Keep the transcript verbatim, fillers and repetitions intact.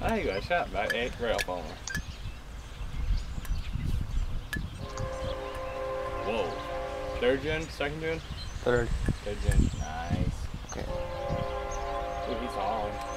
I got a shot back. Eight rail phone. Whoa. Third gen? Second gen? Third. Third gen. Nice. Okay. Ooh, he's hauling.